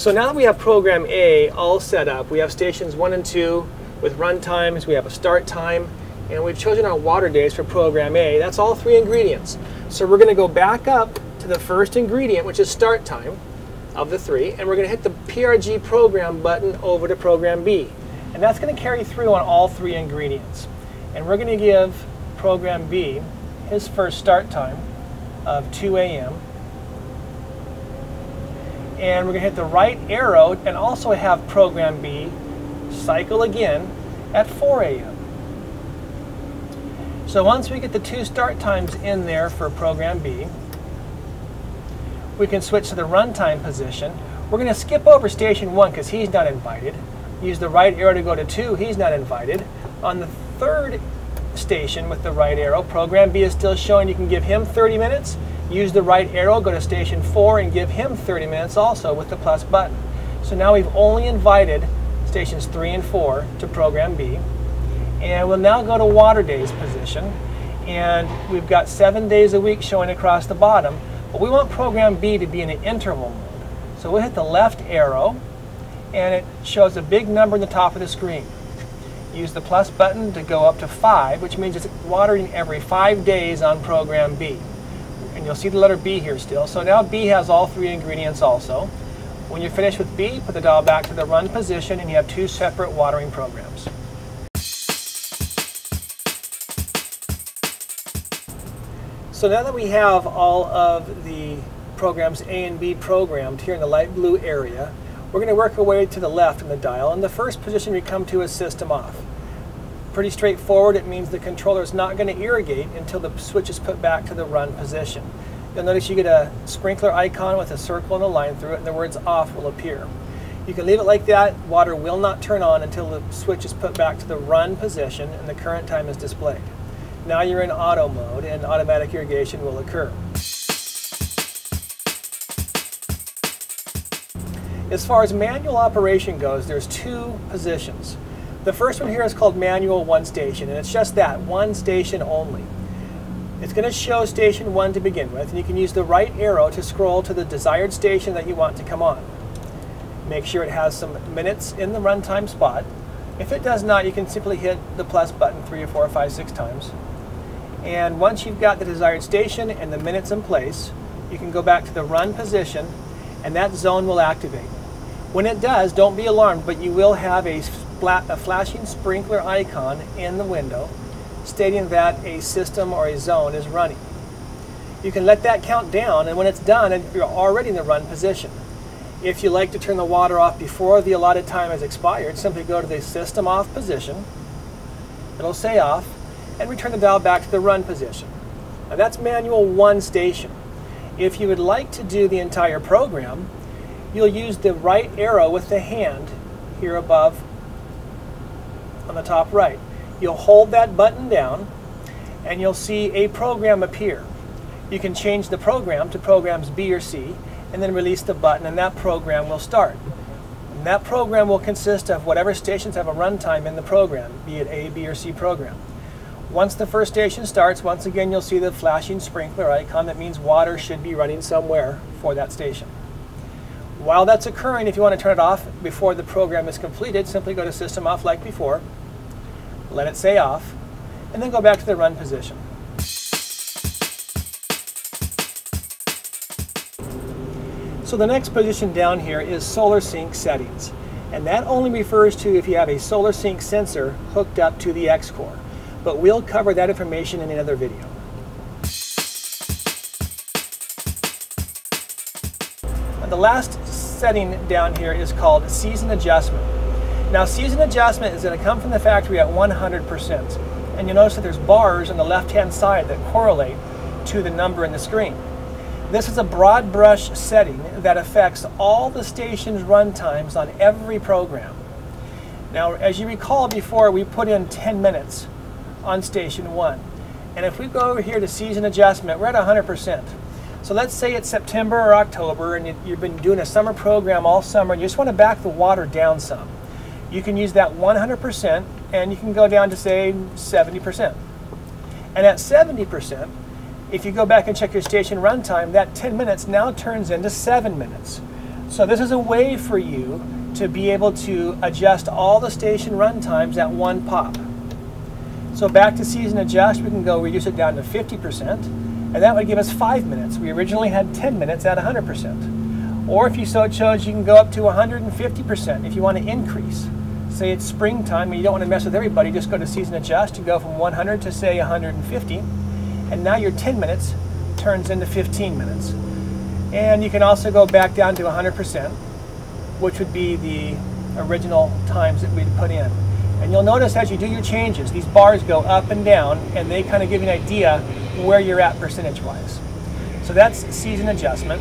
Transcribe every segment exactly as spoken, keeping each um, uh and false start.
So now that we have program A all set up, we have stations one and two with run times, we have a start time, and we've chosen our water days for program A. That's all three ingredients. So we're going to go back up to the first ingredient, which is start time of the three, and we're going to hit the P R G program button over to program B. And that's going to carry through on all three ingredients. And we're going to give program B his first start time of two A M And we're going to hit the right arrow and also have program B cycle again at four A M So once we get the two start times in there for program B, we can switch to the runtime position. We're going to skip over station one because he's not invited. Use the right arrow to go to two, he's not invited. On the third station with the right arrow, program B is still showing you can give him thirty minutes. Use the right arrow, go to station four and give him thirty minutes also with the plus button. So now we've only invited stations three and four to program B. And we'll now go to water days position. And we've got seven days a week showing across the bottom. But we want program B to be in an interval mode. So we'll hit the left arrow and it shows a big number in the top of the screen. Use the plus button to go up to five, which means it's watering every five days on program B. And you'll see the letter B here still. So now B has all three ingredients also. When you're finished with B, put the dial back to the run position and you have two separate watering programs. So now that we have all of the programs A and B programmed here in the light blue area, we're going to work our way to the left in the dial, and the first position we come to is system off. Pretty straightforward. It means the controller is not going to irrigate until the switch is put back to the run position. You'll notice you get a sprinkler icon with a circle and a line through it, and the words off will appear. You can leave it like that. Water will not turn on until the switch is put back to the run position and the current time is displayed. Now you're in auto mode and automatic irrigation will occur. As far as manual operation goes, there's two positions. The first one here is called manual one station, and it's just that, one station only. It's going to show station one to begin with, and you can use the right arrow to scroll to the desired station that you want to come on. Make sure it has some minutes in the runtime spot. If it does not, you can simply hit the plus button three or four or five, six times. And once you've got the desired station and the minutes in place, you can go back to the run position, and that zone will activate. When it does, don't be alarmed, but you will have a, a flashing sprinkler icon in the window stating that a system or a zone is running. You can let that count down, and when it's done, you're already in the run position. If you like to turn the water off before the allotted time has expired, simply go to the system off position. It'll say off, and return the dial back to the run position. Now that's manual one station. If you would like to do the entire program, you'll use the right arrow with the hand here above on the top right. You'll hold that button down and you'll see a program appear. You can change the program to programs B or C and then release the button and that program will start. And that program will consist of whatever stations have a runtime in the program, be it A, B, or C program. Once the first station starts, once again you'll see the flashing sprinkler icon. That means water should be running somewhere for that station. While that's occurring, if you want to turn it off before the program is completed, simply go to System Off like before, let it say off, and then go back to the run position. So the next position down here is Solar Sync settings, and that only refers to if you have a Solar Sync sensor hooked up to the X-Core, but we'll cover that information in another video. And the last setting down here is called Season Adjustment. Now Season Adjustment is going to come from the factory at one hundred percent, and you'll notice that there's bars on the left-hand side that correlate to the number in the screen. This is a broad brush setting that affects all the station's run times on every program. Now, as you recall before, we put in ten minutes on station one. And if we go over here to season adjustment, we're at one hundred percent. So let's say it's September or October and you've been doing a summer program all summer and you just want to back the water down some. You can use that one hundred percent and you can go down to say seventy percent. And at seventy percent, if you go back and check your station runtime, that ten minutes now turns into seven minutes. So this is a way for you to be able to adjust all the station run times at one pop. So back to season adjust, we can go reduce it down to fifty percent, and that would give us five minutes. We originally had ten minutes at one hundred percent. Or if you so chose, you can go up to one hundred fifty percent if you want to increase. Say it's springtime and you don't want to mess with everybody, just go to season adjust, you go from one hundred to say one hundred fifty, and now your ten minutes turns into fifteen minutes. And you can also go back down to one hundred percent, which would be the original times that we'd put in. And you'll notice as you do your changes, these bars go up and down, and they kind of give you an idea where you're at percentage-wise. So that's season adjustment.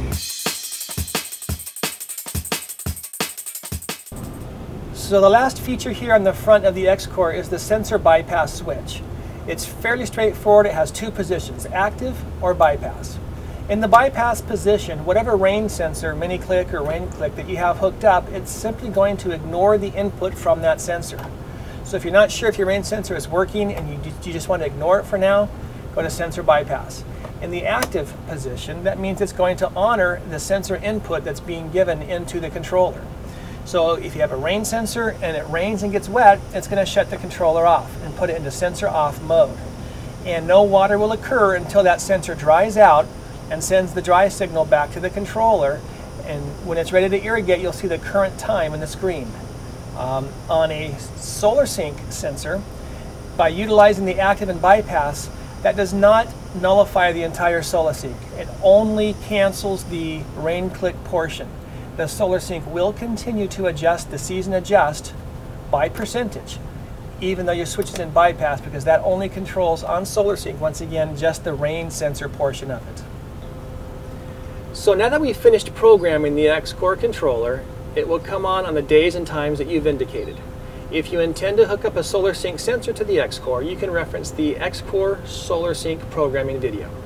So the last feature here on the front of the X-Core is the sensor bypass switch. It's fairly straightforward. It has two positions, active or bypass. In the bypass position, whatever rain sensor, mini click or rain click that you have hooked up, it's simply going to ignore the input from that sensor. So if you're not sure if your rain sensor is working and you, you just want to ignore it for now, go to sensor bypass. In the active position, that means it's going to honor the sensor input that's being given into the controller. So if you have a rain sensor and it rains and gets wet, it's going to shut the controller off and put it into sensor off mode. And no water will occur until that sensor dries out and sends the dry signal back to the controller. And when it's ready to irrigate, you'll see the current time in the screen. Um, on a solar sync sensor, by utilizing the active and bypass, that does not nullify the entire solar sync. It only cancels the rain click portion. The solar sync will continue to adjust the season adjust by percentage, even though your switch is in bypass, because that only controls on solar sync, once again, just the rain sensor portion of it. So now that we've finished programming the X-Core controller, it will come on on the days and times that you've indicated. If you intend to hook up a solar sync sensor to the X-Core, you can reference the X-Core solar sync programming video.